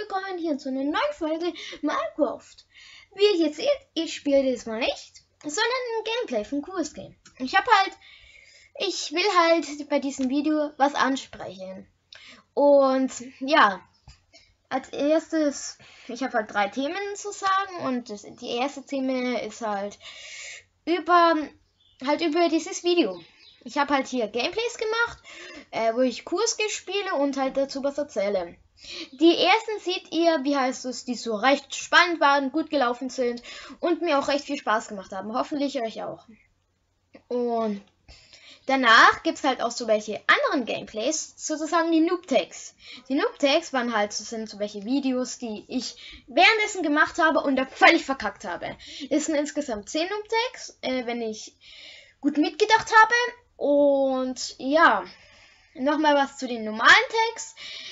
willkommen hier zu einer neuen Folge Minecraft. Wie ihr jetzt seht, ich spiele diesmal nicht, sondern ein Gameplay von Curious Game. Ich will halt bei diesem Video was ansprechen. Und ja, als erstes, ich habe halt 3 Themen zu sagen und die erste Thema ist halt über dieses Video. Ich habe halt hier Gameplays gemacht, wo ich Curious Game spiele und halt dazu was erzähle. Die ersten seht ihr, die so recht spannend waren, gut gelaufen sind und mir auch recht viel Spaß gemacht haben. Hoffentlich euch auch. Und danach gibt es halt auch so welche anderen Gameplays, sozusagen die Noob-Tags. Die Noob-Tags sind so welche Videos, die ich währenddessen gemacht habe und da völlig verkackt habe. Es sind insgesamt 10 Noob-Tags, wenn ich gut mitgedacht habe. Und ja, nochmal was zu den normalen Tags.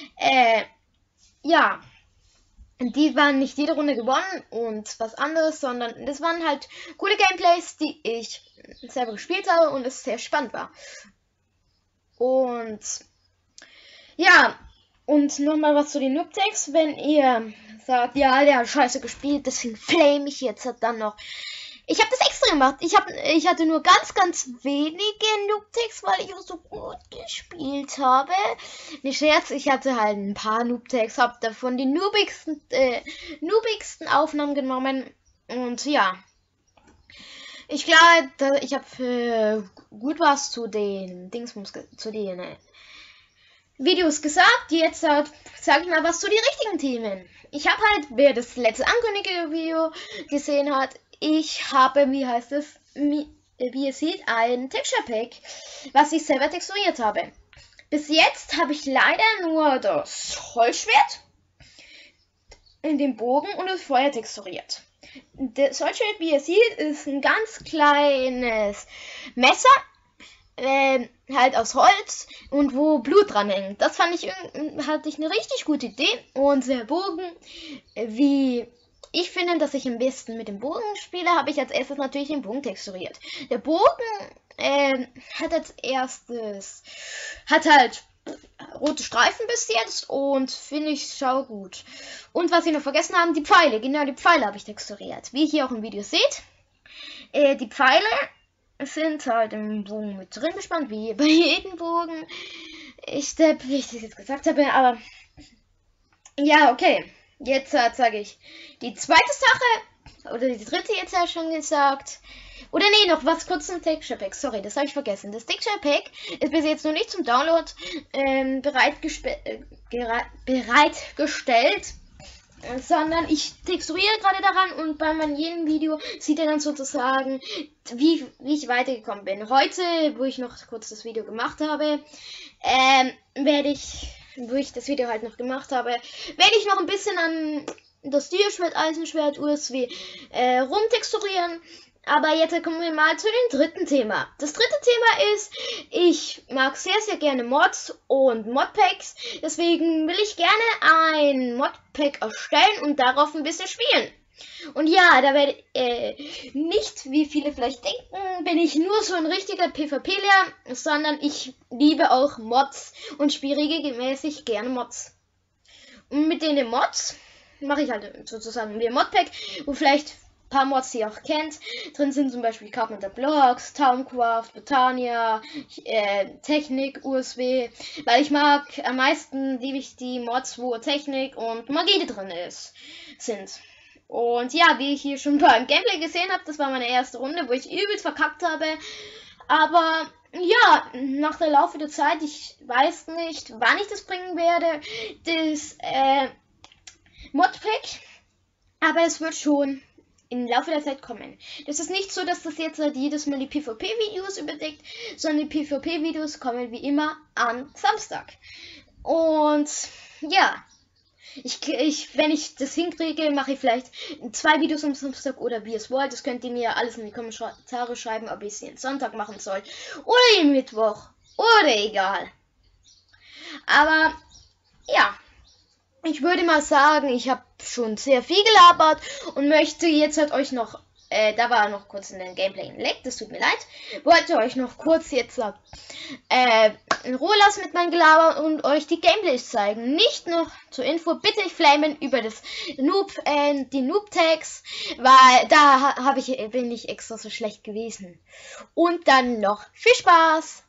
Ja, die waren nicht jede Runde gewonnen und was anderes, sondern das waren halt coole Gameplays, die ich selber gespielt habe und es sehr spannend war. Und ja, und nochmal was zu den Noob-Tags, wenn ihr sagt, ja, der hat scheiße gespielt, deswegen flame ich jetzt dann noch. Ich habe das extra gemacht. Ich hatte nur ganz wenige Noob-Tags, weil ich auch so gut gespielt habe. Nicht Scherz, ich hatte halt ein paar Noob-Tags, habe davon die noobigsten Aufnahmen genommen. Und ja, ich glaube, ich habe gut was zu den Videos gesagt. Jetzt sage ich mal was zu den richtigen Themen. Ich habe halt, wer das letzte ankündigende Video gesehen hat, ich habe, wie ihr seht, ein Texture Pack, was ich selber texturiert habe. Bis jetzt habe ich leider nur das Holzschwert in dem Bogen und das Feuer texturiert. Das Holzschwert, wie ihr seht, ist ein ganz kleines Messer, halt aus Holz und wo Blut dran hängt. Das hatte ich eine richtig gute Idee. Und der Bogen, wie ich finde, dass ich am besten mit dem Bogen spiele, habe ich als erstes natürlich den Bogen texturiert. Der Bogen hat halt rote Streifen bis jetzt und finde ich schau gut. Und was ich noch vergessen habe, die Pfeile. Genau, die Pfeile habe ich texturiert. Wie ihr hier auch im Video seht. Die Pfeile sind halt im Bogen mit drin bespannt, wie bei jedem Bogen. Wie ich das jetzt gesagt habe, aber ja, okay. Jetzt sage ich die zweite Sache, oder die dritte jetzt ja schon gesagt. Oder nee, noch was kurz zum Texture Pack. Sorry, das habe ich vergessen. Das Texture Pack ist bis jetzt noch nicht zum Download bereitgestellt, sondern ich texturiere gerade daran und bei jedem Video sieht ihr dann sozusagen, wie ich weitergekommen bin. Heute, wo ich noch kurz das Video gemacht habe, wo ich das Video halt noch gemacht habe, werde ich noch ein bisschen an das Diaschwert, Eisenschwert, USW rumtexturieren. Aber jetzt kommen wir mal zu dem dritten Thema. Das dritte Thema ist, ich mag sehr gerne Mods und Modpacks. Deswegen will ich gerne ein Modpack erstellen und darauf ein bisschen spielen. Und ja, da werde nicht, wie viele vielleicht denken, bin ich nur so ein richtiger PvPler, sondern ich liebe auch Mods und spiele regelmäßig gerne Mods. Und mit den Mods mache ich halt sozusagen ein Modpack, wo vielleicht ein paar Mods, die ihr auch kennt, drin sind, zum Beispiel Carpenter Blocks, Towncraft, Botania, Technik, USW, weil ich mag am meisten die Mods, wo Technik und Magie drin sind. Und ja, wie ich hier schon beim Gameplay gesehen habe, das war meine erste Runde, wo ich übelst verkackt habe. Aber ja, nach der Laufe der Zeit, ich weiß nicht, wann ich das bringen werde, das Modpack. Aber es wird schon im Laufe der Zeit kommen. Das ist nicht so, dass das jetzt jedes Mal die PvP-Videos überdeckt, sondern die PvP-Videos kommen wie immer am Samstag. Und ja, wenn ich das hinkriege, mache ich vielleicht 2 Videos am Samstag oder wie es wollt. Das könnt ihr mir alles in die Kommentare schreiben, ob ich es den Sonntag machen soll oder den Mittwoch oder egal. Aber ja, ich würde mal sagen, ich habe schon sehr viel gelabert und möchte jetzt halt euch noch, da war noch kurz in den Gameplay ein Leck, das tut mir leid, wollte euch noch kurz jetzt in Ruhe lassen mit meinem Gelaber und euch die Gameplays zeigen. Nicht noch zur Info, bitte nicht flamen über das die Noob-Tags, weil da bin ich extra so schlecht gewesen. Und dann noch viel Spaß!